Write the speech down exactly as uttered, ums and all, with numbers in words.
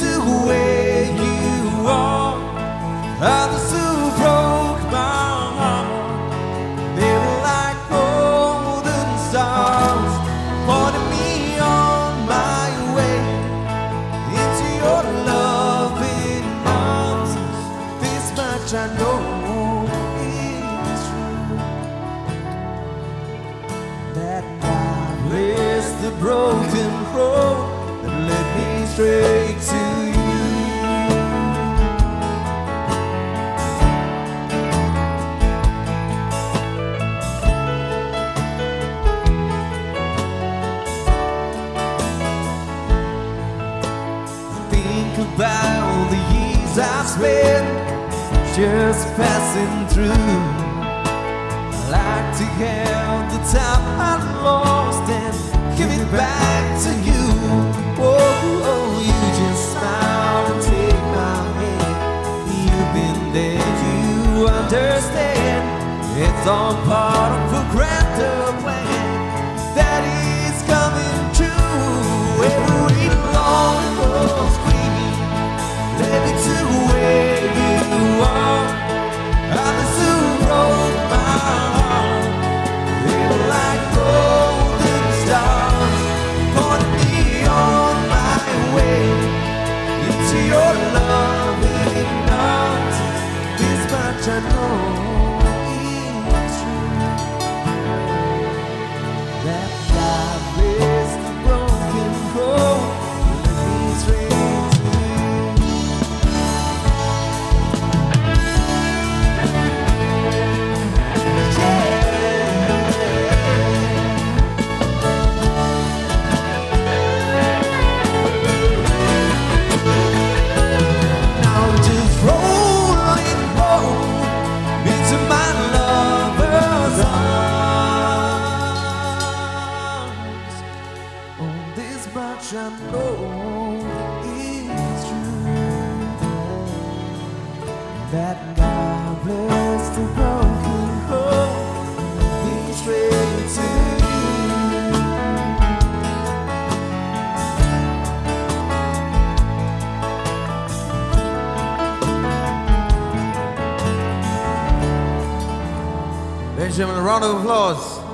to where you are. Others who broke my heart, they were like golden stars, pointing me on my way into your loving arms. This much I know is true, that God blessed the broken road that led me straight to you. About the years I've spent just passing through, I like to have the time I lost and give it back to you. Oh, oh, you just smile and take my hand. You've been there, you understand. It's all part of a grander plan that is coming true. Every long road's led me to where you are. Others who broke my heart, they were like golden stars, pointing me on my way into your loving arms. This much I know is true, that God blessed the broken road, led me straight to I know it's true, that God blessed the broken heart, led me straight to you. Ladies and gentlemen, a round of applause.